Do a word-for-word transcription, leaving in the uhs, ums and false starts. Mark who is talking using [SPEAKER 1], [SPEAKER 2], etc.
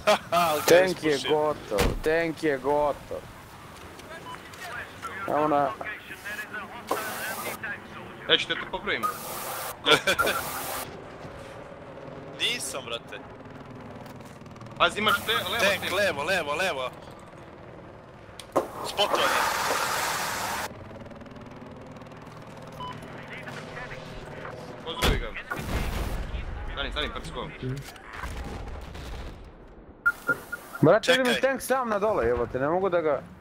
[SPEAKER 1] Tank je gotov, tank je gotov. Evo na...
[SPEAKER 2] Ja ću te te pobrojim.
[SPEAKER 3] Nisam, brate.
[SPEAKER 2] Pazi, imaš te, levo te.
[SPEAKER 3] Tank, levo, levo, levo. Spotovan je.
[SPEAKER 2] Pozdravi ga. Stani, stani, prsko.
[SPEAKER 1] Brate, vidim tank sam na dole, evo te, ne mogu da ga...